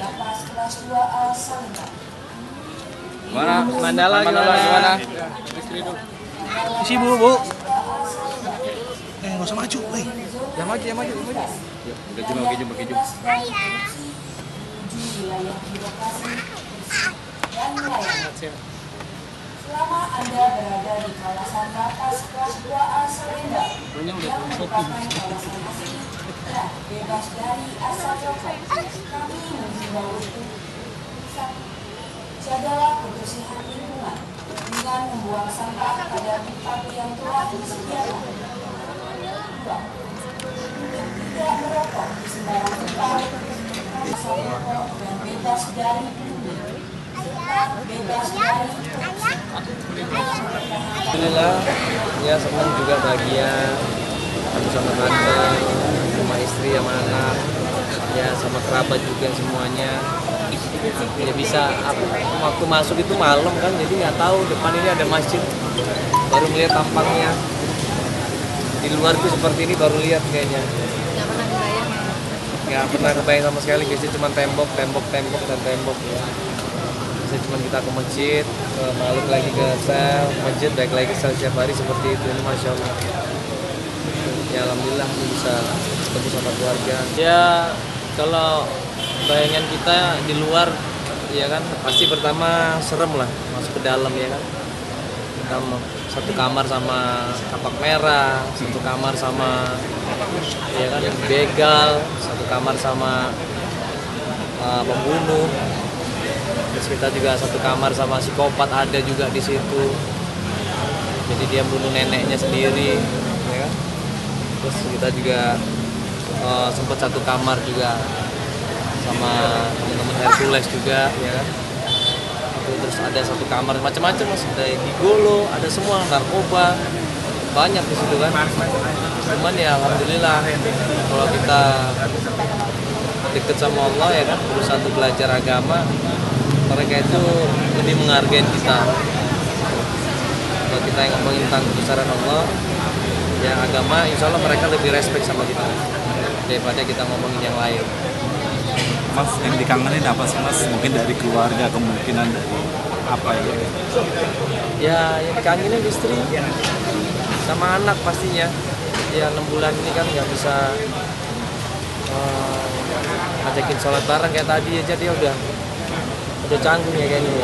Lapas kelas 2A Salemba. Mana Mandala gimana? Isi bu. Nggak usah maju, woi. Yang maju. Yuk, pakai jum. Selama Anda berada di kawasan lapas kelas 2A Salemba yang merupakan kawasan asli dan bebas dari asap rokok, kami mengimbau untuk jagalah kebersihan lingkungan dengan membuang sampah pada tempat yang telah disediakan. 2. Tidak merokok di sembarang tempat, asap rokok dan bebas dari bumi. Bebas dari Alhamdulillah, ya senang juga bahagia sama tante, sama istri, sama anak, ya sama kerabat juga semuanya. Ya bisa, waktu masuk itu malam kan, jadi nggak tahu depan ini ada masjid, baru melihat tampangnya. Di luar itu seperti ini baru lihat kayaknya. Nggak pernah kebayang sama sekali, biasanya cuma tembok ya. Cuma kita ke masjid, balik lagi ke sel, masjid, balik lagi ke sel setiap hari seperti itu. Ini Masya Allah. Ya Alhamdulillah bisa ketemu sama keluarga. Ya kalau bayangan kita di luar, ya kan pasti pertama serem lah masuk ke dalam ya kan. Kita satu kamar sama kapak merah, satu kamar sama ya kan begal, satu kamar sama pembunuh. Terus kita juga satu kamar sama psikopat ada juga di situ. Jadi dia bunuh neneknya sendiri, ya kan? Terus kita juga sempat satu kamar juga sama teman-teman Hercules juga, ya kan? Terus ada satu kamar macam-macam mas, ada gigolo, ada semua narkoba, banyak di situ kan. Cuman ya alhamdulillah kalau kita dekat sama Allah ya kan, berusaha untuk belajar agama, mereka itu lebih menghargai kita. Kalau kita yang ngomongin tentang kebesaran Allah, ya agama, insya Allah mereka lebih respect sama kita daripada kita ngomongin yang lain. Mas, yang dikangenin apa sih mas? Mungkin dari keluarga, kemungkinan dari apa ya? Ya, yang dikangenin istri sama anak pastinya. Ya 6 bulan ini kan nggak bisa ngajakin sholat bareng kayak tadi aja, dia udah canggung ya kayaknya.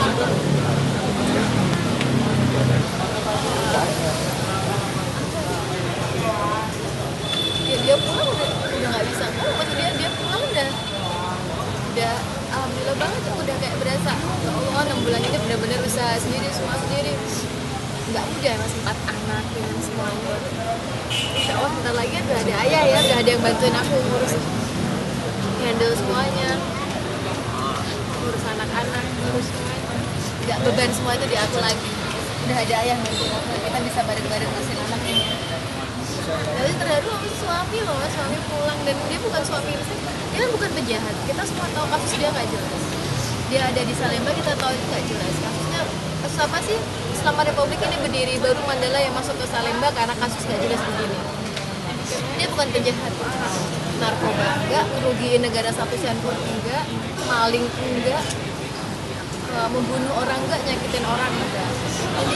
Dia pulang udah nggak bisa ngomong, maksudnya dia pulang udah alhamdulillah banget, udah kayak berasa oh 6 bulan ini benar-benar usaha sendiri, semua sendiri, nggak mudah mas, 4 anak dengan semuanya. Insya Allah bentar lagi udah ada ayah ya, udah ada yang bantuin aku ngurus handle semuanya, ngurus anak-anak, ngurus semuanya, nggak beban semua itu di aku lagi, udah ada ayah bantuin aku, kita bisa bareng-bareng ngurusin anak ini. Jadi terharu sama suami loh, suami pulang dan dia bukan suami, dia kan bukan penjahat, kita semua tahu kasus dia nggak jelas, dia ada di Salemba kita tahu itu nggak jelas, kasusnya kasus apa sih? Selama Republik ini berdiri baru Mandala yang masuk ke Salemba karena kasus nggak jelas begini. Dia bukan penjahat, narkoba enggak, ngerugiin negara 1 sen pun enggak, maling enggak, membunuh orang enggak, nyakitin orang enggak. Jadi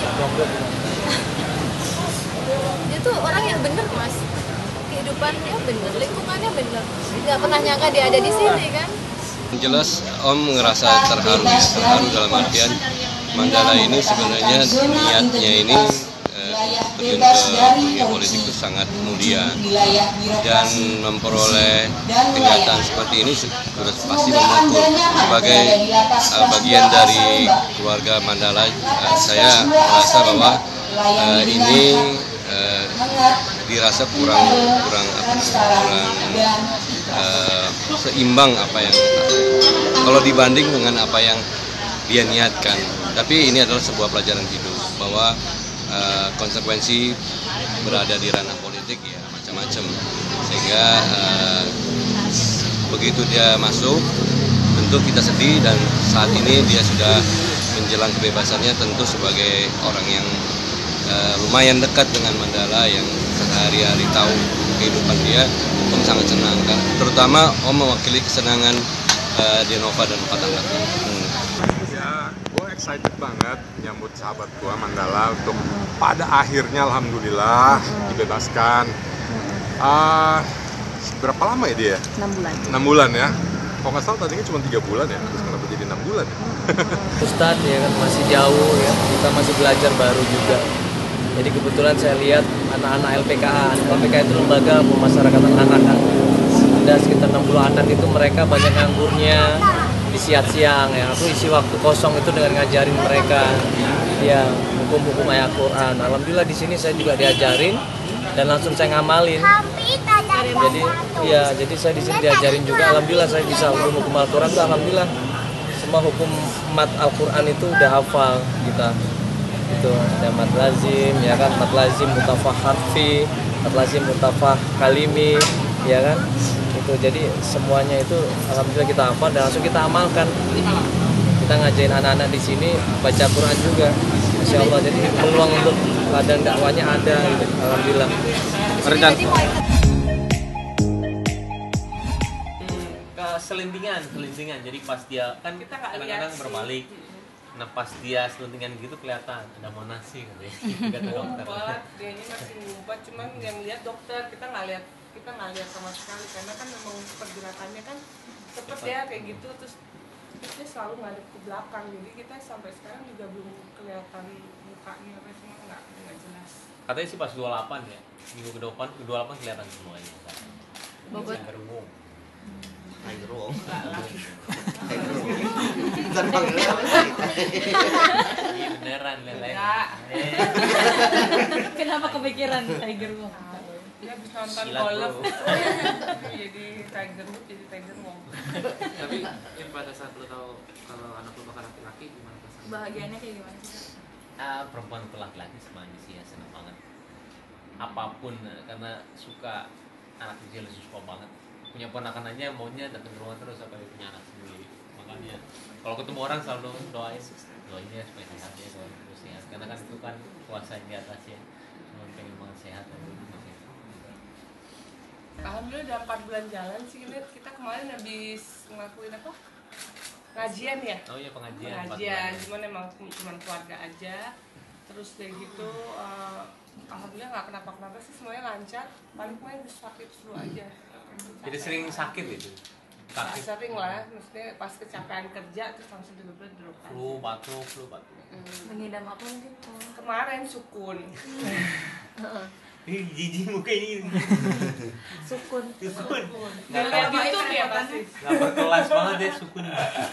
dia tuh orang yang bener mas, kehidupannya bener, lingkungannya bener, nggak pernah nyangka dia ada di sini kan. Jelas Om ngerasa terharu dalam artian Mandala ini sebenarnya niatnya ini terjun ke dunia politik itu sangat mulia, dan memperoleh kenyataan seperti ini sudah pasti memukul. Sebagai bagian dari keluarga Mandala, saya merasa bahwa ini dirasa kurang seimbang apa yang kalau dibanding dengan apa yang dia niatkan. Tapi ini adalah sebuah pelajaran hidup bahwa konsekuensi berada di ranah politik ya macam-macam, sehingga begitu dia masuk tentu kita sedih, dan saat ini dia sudah menjelang kebebasannya, tentu sebagai orang yang lumayan dekat dengan Mandala, yang sehari-hari tahu kehidupan dia, Om sangat senang kan? Terutama Om mewakili kesenangan Denova dan empat anak. Ya, gue excited banget nyambut sahabat gue Mandala untuk pada akhirnya alhamdulillah dibebaskan. Berapa lama ya dia? 6 bulan. 6 bulan ya. Kalau nggak salah tadinya cuma 3 bulan ya, terus kenapa jadi 6 bulan ya? Ustadz ya kan masih jauh ya, kita masih belajar baru juga. Jadi kebetulan saya lihat anak-anak LPKA itu lembaga pemasyarakatan anak kan. Ada sekitar 60 anak itu mereka banyak nganggurnya di siang ya. Aku isi waktu kosong itu dengan ngajarin mereka ya hukum-hukum ayat Quran. Alhamdulillah di sini saya juga diajarin dan langsung saya ngamalin. Jadi saya di sini diajarin juga. Alhamdulillah saya bisa hukum Al-Quran tuh alhamdulillah. Semua hukum mat Al-Quran itu udah hafal kita. Itu ada mat lazim ya kan, mat lazim mutafah harfi, mat lazim mutafah kalimi ya kan. Itu jadi semuanya itu alhamdulillah kita hafal dan langsung kita amalkan. Kita ngajarin anak-anak di sini baca Quran juga. Masya Allah, jadi peluang untuk ladang dakwahnya ada gitu. Alhamdulillah. Selentingan. Jadi pas dia kan kita kadang-kadang berbalik. Nah pas dia selentingan gitu kelihatan ada mana sih kata dokter. Dianya masih ngumpet, cuman yang lihat dokter, kita nggak lihat sama sekali karena kan memang pergerakannya kan cepet ya kayak gitu, terus dia selalu ngadep ke belakang, jadi kita sampai sekarang juga belum kelihatan mukanya apa semua nggak jelas. Katanya sih pas 28 ya, minggu ke depan 28 kelihatan semuanya. Bogor. Gerwong. Beneran lain. Kenapa kepikiran Tiger Wong? Dia habis nonton golf. Jadi Tiger Woods jadi Tiger Wong. Tapi pada saat lo tahu kalau anak lo bakal laki-laki gimana perasaan? Bahagianya kayak gimana sih? Perempuan ke laki-laki semuanya sih ya senang banget. Apapun karena suka anak kecil suka banget. Punya ponakan aja maunya datang ke rumah terus apa punya anak sendiri. Makanya kalau ketemu orang selalu doain ya supaya sehat ya, terus sehat. Karena kan itu kan kuasa yang di atas ya. Cuma pengen banget sehat dan Alhamdulillah udah 4 bulan jalan sih, kita kemarin habis ngelakuin apa? Ngajian ya? Oh iya pengajian. Cuman emang cuma keluarga aja. Terus dari gitu, alhamdulillah nggak kenapa-kenapa sih, semuanya lancar. Paling main sakit flu aja. Jadi sering sakit itu? Sakit? Sering lah, maksudnya pas kecapean kerja terus langsung tiba-tiba drop. Flu batuk. Mengidam apa mungkin? Kemarin sukun. Jijik mukanya. Sukun. Nggak gitu ya pasti. Nggak berkelas banget ya sukun.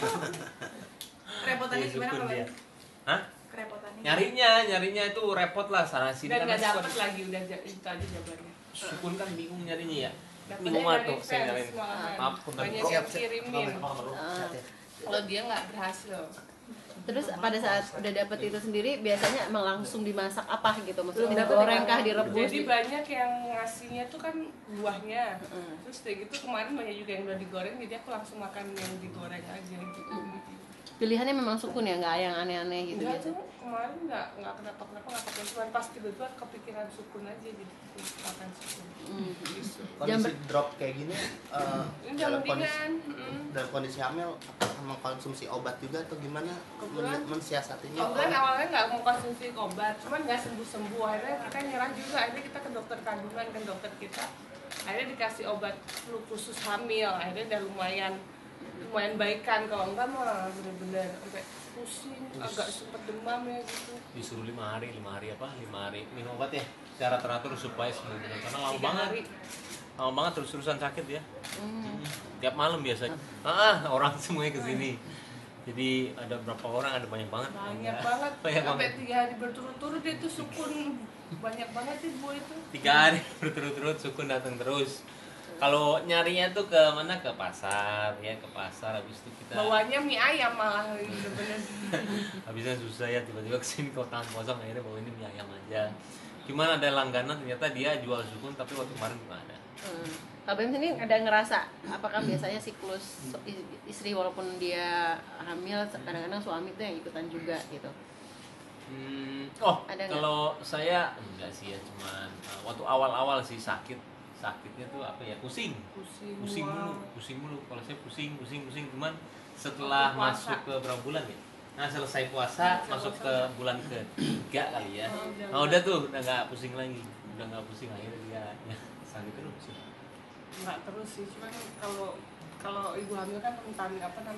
Kerepotannya gimana dia? Hah? Kerepotannya? Nyarinya itu repot lah sana sini. Dan nggak dapet lagi, udah itu aja jawabannya. Sukun kan bingung nyarinya ya. Bingung tuh saya nyariin. Maaf, banyak yang kirimin. Kalau dia nggak berhasil. Terus pada saat udah dapet itu sendiri biasanya emang langsung dimasak apa gitu, maksudnya digoreng kah, direbus? Jadi banyak yang ngasihnya tuh kan buahnya. Terus kayak gitu kemarin banyak juga yang udah digoreng, jadi aku langsung makan yang digoreng aja gitu. Pilihannya memang sukun ya, nggak yang aneh-aneh gitu? Enggak tuh, kemarin nggak kenapa-kenapa, nggak pakai cuma pas tiba-tiba kepikiran sukun aja, jadi makan sukun. Gitu. Kondisi drop kayak gini Ini udah dalam kondisi hamil apakah mengkonsumsi obat juga atau gimana mensiasatinya? Kemudian awalnya nggak mau konsumsi obat, cuman nggak sembuh-sembuh. Akhirnya kita nyerah juga, akhirnya kita ke dokter kandungan, kan dokter kita akhirnya dikasih obat flu khusus hamil. Akhirnya udah lumayan baikan, kalau enggak mah bener-bener sampai pusing, agak sempet demam ya gitu. Disuruh 5 hari minum obat ya secara teratur supaya sembuh, karena lama banget terus-terusan sakit ya. Tiap malam biasanya orang semuanya kesini, jadi ada berapa orang, ada banyak banget Sampai 3 hari berturut-turut itu sukun banyak banget ibu itu. 3 hari berturut-turut sukun datang terus. Kalau nyarinya tuh ke mana? Ke pasar habis itu kita bawanya mie ayam malah bener-bener. habisnya susah ya, tiba-tiba kesini kok tangan kosong, akhirnya bawa ini mie ayam aja. Gimana ada langganan, ternyata dia jual sukun tapi waktu kemarin nggak ada. Kak Bem sini ada ngerasa apakah biasanya siklus istri walaupun dia hamil kadang-kadang suami tuh yang ikutan juga gitu? Kalau saya enggak sih ya, cuman waktu awal-awal sih sakit sakitnya tuh apa ya, pusing mulu. Kalau saya pusing cuman setelah masuk ke berapa bulan ya, nah selesai puasa masuk ke bulan ketiga kali ya, nah udah tuh udah nggak pusing lagi, akhirnya dia ya, sakit terus. Nggak terus sih, cuman kalau ibu hamil kan rentan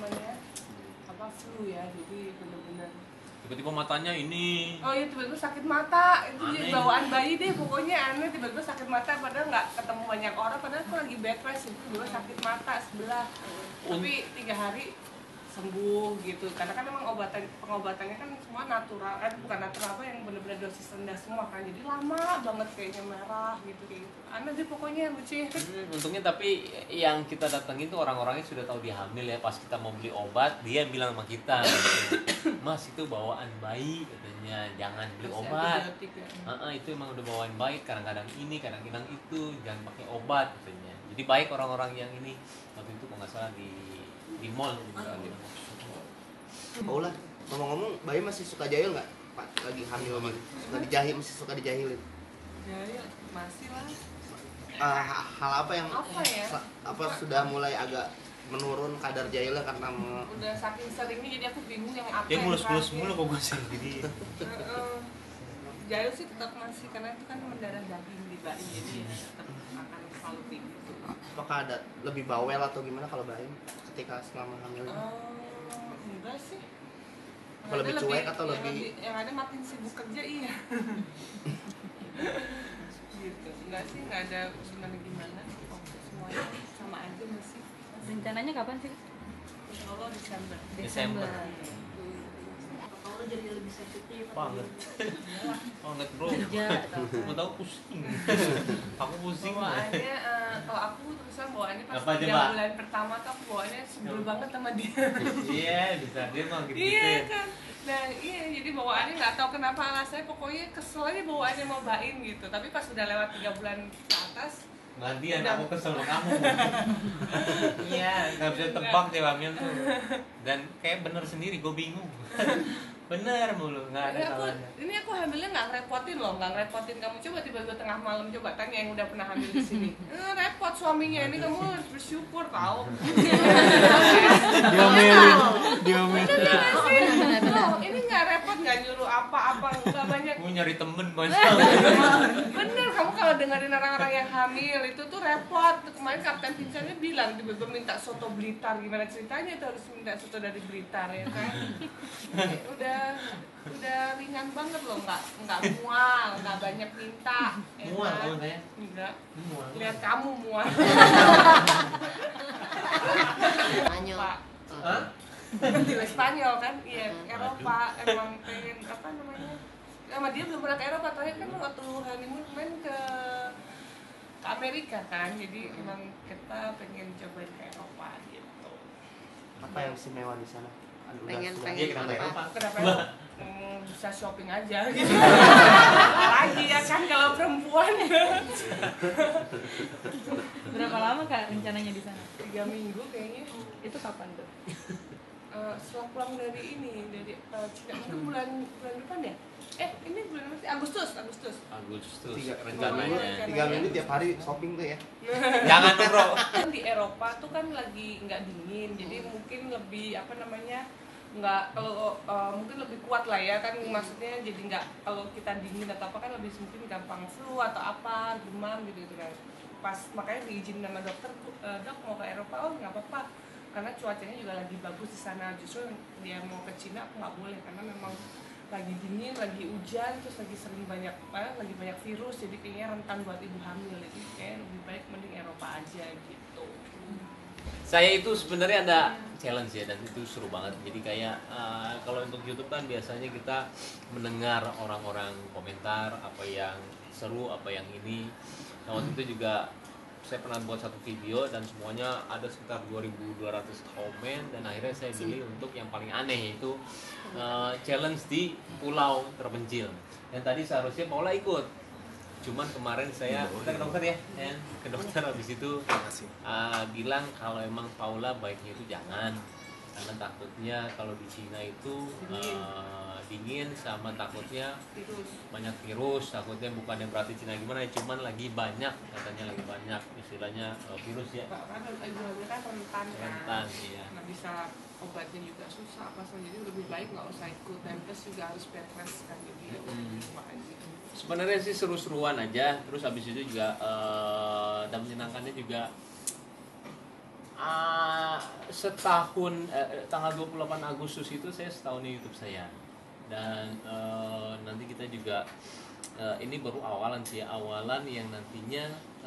flu ya, jadi bener-bener tiba-tiba matanya ini. Oh iya, tiba-tiba sakit mata, itu jadi bawaan bayi deh pokoknya aneh, tiba-tiba sakit mata padahal nggak ketemu banyak orang, padahal aku lagi bed rest, itu tiba-tiba sakit mata sebelah, tapi 3 hari sembuh gitu, karena kan memang pengobatannya kan semua natural, bukan natural yang benar-benar dosis rendah semua kan, jadi lama banget kayaknya merah gitu aneh deh pokoknya lucu. Untungnya tapi yang kita datengin tuh orang-orangnya sudah tahu dia hamil ya, pas kita mau beli obat dia bilang sama kita gitu, Mas itu bawaan bayi katanya, jangan beli obat ya? Itu emang udah bawaan bayi, kadang-kadang ini kadang-kadang itu, jangan pakai obat katanya. Jadi baik orang-orang yang ini. Waktu itu kalau nggak salah di mall juga. Paula, ngomong-ngomong, bayi masih suka jahil nggak? Pak lagi hamil nih, masih suka dijahilin? Jahil masih lah. Hal apa yang sudah mulai agak menurun kadar jahilnya karena udah saking seringnya jadi aku bingung yang apa. Dia mulus-mulus mulu kok gue sih jadi. Jahil sih tetap masih, karena itu kan mendarah daging di bayi, jadi tetap akan selalu tinggi. Apakah ada lebih bawel atau gimana kalau bayi ketika selama hamil? Enggak sih. Apa lebih cuek atau lebih? Yang ada makin sibuk kerja, iya. Gitu. Enggak sih, enggak ada gimana. Semuanya sama aja masih. Rencananya kapan sih? Insya Allah Desember. Kalau jadi lebih sensitif banget bro, mau tahu pusing. Aku pusing bawaannya. Kalau aku terusan bawaannya pas 3 bulan pertama tuh aku bawaannya sebel banget sama dia. Iya bisa, dia mau gitu. Iya kan, nah iya, jadi bawaannya nggak tahu kenapa alasannya, pokoknya kesel aja bawaannya mau bain gitu. Tapi pas udah lewat 3 bulan ke atas, gantian aku kesel sama kamu. Iya, nggak bisa tebak dia hamil tuh. Dan kayak bener sendiri, gue bingung. Bener mulu, nggak ada salahnya. Ini aku hamilnya nggak ngerepotin loh, nggak ngerepotin kamu. Coba tiba-tiba tengah malam coba tanya yang udah pernah hamil di sini. Repot suaminya, ini kamu harus bersyukur tau. Diomelin. Ini nggak repot, nggak nyuruh apa-apa, nggak banyak. Mau nyari temen Bener, kamu kalau dengerin orang-orang yang hamil itu tuh repot. Kemarin Kapten Vincentnya bilang tiba-tiba minta soto Blitar, gimana ceritanya itu harus minta soto dari Blitar ya kan? Udah ringan banget loh, nggak mual, nggak banyak minta. Mual kamu saya? Enggak. Lihat kamu mual. Spanyol. Di Spanyol kan, iya, Eropa emang pengen apa namanya? Sama dia belum pernah ke Eropa, terakhir kan waktu honeymoon main ke Amerika kan, jadi emang kita pengen cobain ke Eropa gitu. Apa yang istimewa di sana? Pengen Kenapa? Bisa shopping aja gitu. Lagi ya kan kalau perempuan. Berapa lama Kak rencananya di sana? 3 minggu kayaknya. Itu kapan tuh? Setelah pulang dari Cina, mungkin bulan depan ya? Ini bulan apa sih? Agustus. Rencananya 3 minggu tiap hari shopping tuh ya? Jangan tuh bro. Di Eropa tuh kan lagi nggak dingin, jadi mungkin lebih nggak, kalau mungkin lebih kuat lah ya kan, maksudnya jadi nggak, kalau kita dingin atau apa kan lebih mungkin gampang flu atau apa, demam gitu kan. Pas makanya diizinin sama dokter, dok mau ke Eropa, oh nggak apa-apa, karena cuacanya juga lagi bagus di sana. Justru dia mau ke Cina aku nggak boleh, karena memang lagi dingin, lagi hujan, terus lagi banyak virus, jadi kayaknya rentan buat ibu hamil, jadi kayak lebih baik mending Eropa aja gitu. Saya itu sebenarnya ada challenge ya, dan itu seru banget. Jadi kayak kalau untuk YouTube kan biasanya kita mendengar orang-orang komentar apa yang seru, apa yang ini. Nah, waktu itu juga saya pernah buat satu video dan semuanya ada sekitar 2.200 komen, dan akhirnya saya pilih untuk yang paling aneh, yaitu challenge di pulau terpencil. Dan tadi seharusnya Paula ikut, cuman kemarin saya kita ke dokter ya, ke dokter habis itu bilang kalau emang Paula baiknya itu jangan, karena takutnya kalau di Cina itu dingin sama takutnya banyak virus, takutnya bukannya berarti Cina gimana, cuman lagi banyak, katanya lagi banyak istilahnya virus ya. Karena ibu hamil kan rentan, iya. nggak bisa, obatnya juga susah apa saja, jadi lebih baik nggak usah ikut, dan plus juga harus bed rest kan, jadi sebenarnya sih seru-seruan aja, terus habis itu juga dan menyenangkannya juga setahun tanggal 28 Agustus itu saya setahun di YouTube saya, dan nanti kita juga ini baru awalan sih, awalan yang nantinya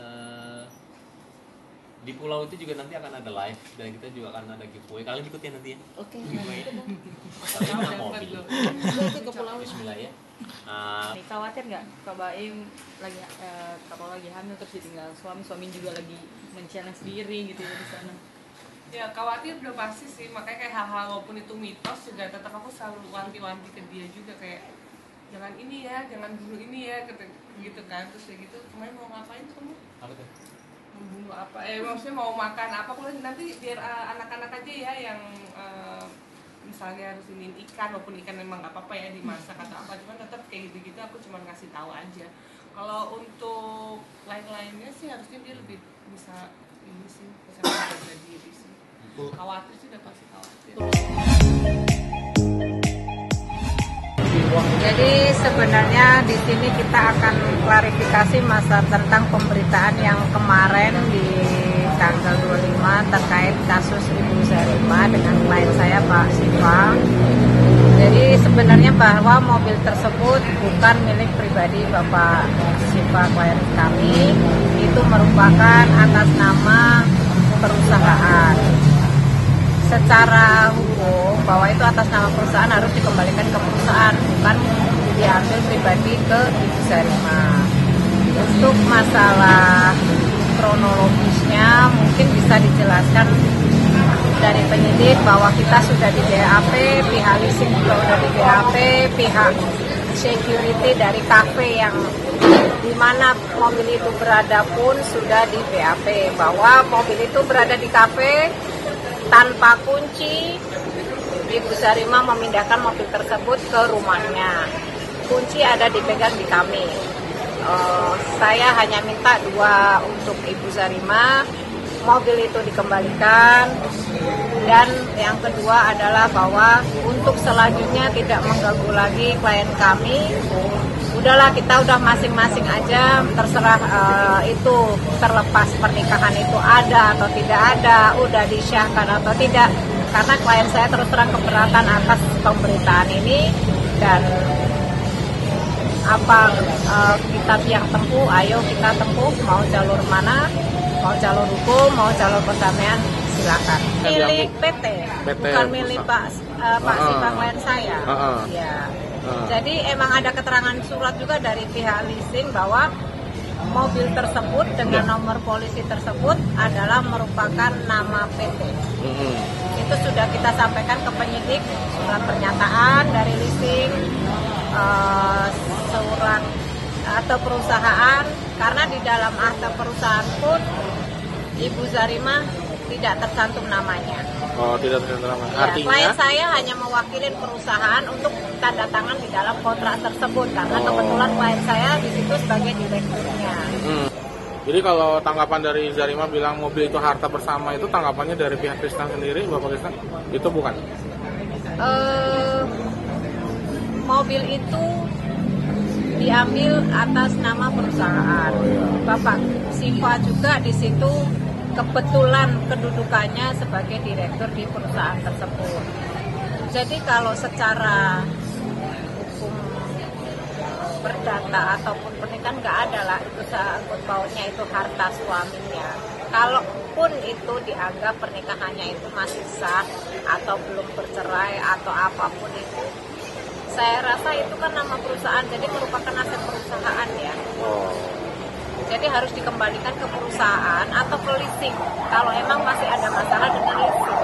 di pulau itu juga nanti akan ada live, dan kita juga akan ada giveaway. Kalian ikut ya nanti ya? Oke. Giveaway. Masalahnya mobil. Ke pulau. Bismillah ya. Khawatir nggak Kak Baim lagi kalau lagi hamil terus ditinggal suami juga lagi mencari sendiri gitu ya di sana? Ya khawatir udah pasti sih, makanya kayak hal-hal walaupun itu mitos juga tetap aku selalu wanti-wanti ke dia juga, kayak jangan ini ya, jangan bunuh ini ya, gitu kan. Terus kayak gitu, kemarin mau ngapain kamu? Apa tuh? Membunuh apa? Maksudnya mau makan apa? Kalau nanti biar anak-anak aja ya yang misalnya harus ini ikan, walaupun ikan memang nggak apa-apa ya dimasak atau apa, cuman tetap kayak gitu-gitu aku cuma ngasih tahu aja. Kalau untuk lain-lainnya sih harusnya dia lebih bisa ini sih, bisa menjaga diri sih. Khawatir sih udah pasti khawatir. Jadi sebenarnya di sini kita akan klarifikasi masa tentang pemberitaan yang kemarin di tanggal 25 terkait kasus Ibu Zarima dengan klien saya Pak Siva. Jadi sebenarnya bahwa mobil tersebut bukan milik pribadi Bapak Siva klien kami, itu merupakan atas nama perusahaan. Secara hukum bahwa itu atas nama perusahaan harus dikembalikan ke perusahaan, bukan diambil pribadi ke Ibu Zarima. Untuk masalah kronologisnya mungkin bisa dijelaskan dari penyidik bahwa kita sudah di BAP, pihak leasing juga sudah di BAP, pihak security dari kafe yang di mana mobil itu berada pun sudah di BAP, bahwa mobil itu berada di kafe tanpa kunci. Ibu Zarima memindahkan mobil tersebut ke rumahnya. Kunci ada dipegang di kami. Saya hanya minta dua untuk Ibu Zarima, mobil itu dikembalikan, dan yang kedua adalah bahwa untuk selanjutnya tidak mengganggu lagi klien kami. Udahlah, kita udah masing-masing aja, terserah itu terlepas pernikahan itu ada atau tidak ada, udah disyahkan atau tidak, karena klien saya terus terang keberatan atas pemberitaan ini. Dan apa kitab yang tempuh, ayo kita tempuh, mau jalur mana, mau jalur hukum, mau jalur perdamaian, silakan. Milik PT, bukan milik Pak Siva klien saya. Ya. Jadi emang ada keterangan surat juga dari pihak leasing bahwa mobil tersebut dengan nomor polisi tersebut adalah merupakan nama PT. Itu sudah kita sampaikan ke penyidik, surat pernyataan dari leasing, surat atau perusahaan, karena di dalam akta perusahaan pun Ibu Zarima tidak tercantum namanya. Oh, tidak tercantum namanya. Ya, artinya klien saya hanya mewakili perusahaan untuk tanda tangan di dalam kontrak tersebut, karena kebetulan klien saya di situ sebagai direkturnya. Jadi kalau tanggapan dari Zarima bilang mobil itu harta bersama, itu tanggapannya dari pihak Krisna sendiri, Bapak Krisna, itu bukan? Mobil itu diambil atas nama perusahaan. Bapak Siva juga di situ kebetulan kedudukannya sebagai direktur di perusahaan tersebut. Jadi kalau secara hukum perdata ataupun pernikahan nggak ada lah itu sangkut pautnya itu harta suaminya. Kalaupun itu dianggap pernikahannya itu masih sah atau belum bercerai atau apapun itu, saya rasa itu kan nama perusahaan, jadi merupakan aset perusahaan ya. Jadi harus dikembalikan ke perusahaan atau ke leasing kalau emang masih ada masalah dengan leasing.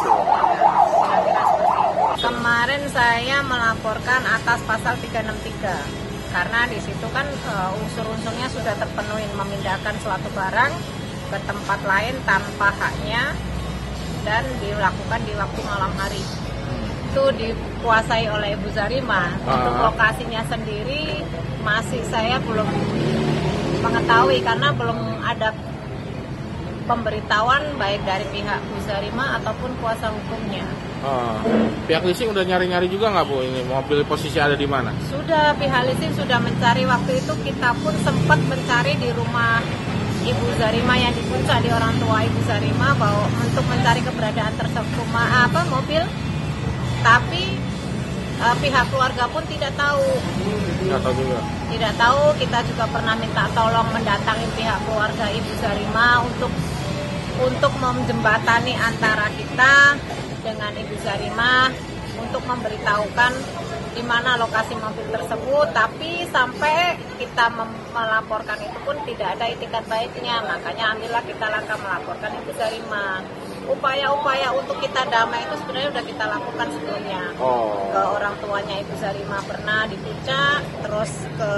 Kemarin saya melaporkan atas pasal 363 karena di situ kan unsur-unsurnya sudah terpenuhi, memindahkan suatu barang ke tempat lain tanpa haknya, dan dilakukan di waktu malam hari. Itu dikuasai oleh Ibu Zarima. Untuk lokasinya sendiri masih saya belum mengetahui karena belum ada pemberitahuan baik dari pihak Bu Zarima ataupun kuasa hukumnya. Pihak leasing udah nyari-nyari juga nggak Bu ini mobil posisi ada di mana? Sudah, pihak leasing sudah mencari. Waktu itu kita pun sempat mencari di rumah Ibu Zarima yang di Puncak, di orang tua Ibu Zarima, bahwa untuk mencari keberadaan tersebut mobil. Tapi pihak keluarga pun tidak tahu. Tidak tahu juga. Tidak tahu. Kita juga pernah minta tolong mendatangi pihak keluarga Ibu Zarima untuk menjembatani antara kita dengan Ibu Zarima untuk memberitahukan di mana lokasi mobil tersebut. Tapi sampai kita melaporkan itu pun tidak ada itikat baiknya. Makanya ambillah kita langkah melaporkan Ibu Zarima. Upaya-upaya untuk kita damai itu sebenarnya sudah kita lakukan sebelumnya. Ke orang tuanya Ibu Zarima pernah di Puncak, terus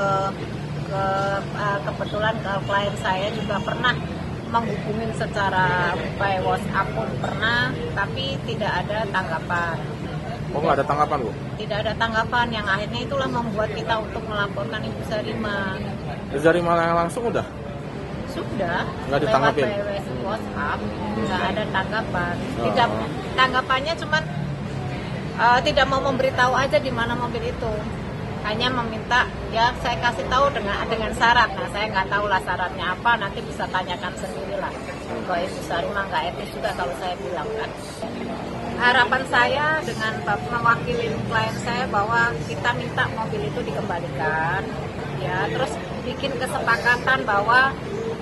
kebetulan ke klien saya juga pernah menghubungi secara by WhatsApp pun pernah, tapi tidak ada tanggapan. Nggak ada tanggapan Bu? Tidak ada tanggapan, yang akhirnya itulah membuat kita untuk melaporkan Ibu Zarima. Zarima yang langsung udah? Sudah, nggak ditanggapin? Lewat WhatsApp, nggak ada tanggapan. Tidak, tanggapannya cuman tidak mau memberitahu aja di mana mobil itu. Hanya meminta, ya saya kasih tahu dengan syarat. Nah, saya nggak tahu lah syaratnya apa, nanti bisa tanyakan sendirilah. Kalau Ibu Zarima nggak etis juga kalau saya bilang kan. Harapan saya dengan mewakili klien saya bahwa kita minta mobil itu dikembalikan, ya, terus bikin kesepakatan bahwa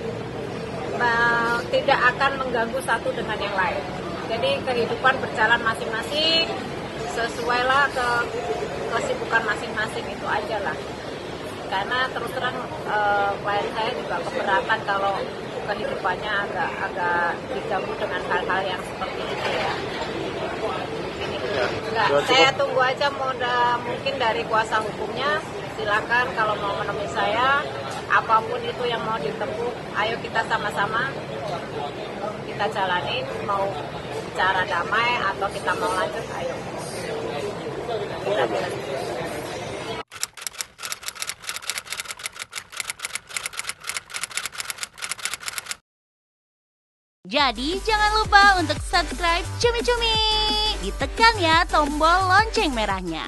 tidak akan mengganggu satu dengan yang lain. Jadi kehidupan berjalan masing-masing, sesuailah kesibukan masing-masing, itu aja lah. Karena terus terang klien saya juga keberatan kalau kehidupannya agak diganggu dengan hal-hal yang seperti itu ya. Enggak, saya tunggu aja mungkin dari kuasa hukumnya. Silakan kalau mau menemui saya, apapun itu yang mau ditempuh, ayo kita sama-sama kita jalanin, mau cara damai atau kita mau lanjut, ayo kita jalan. Jadi jangan lupa untuk subscribe Cumi Cumi. Ditekan ya tombol lonceng merahnya.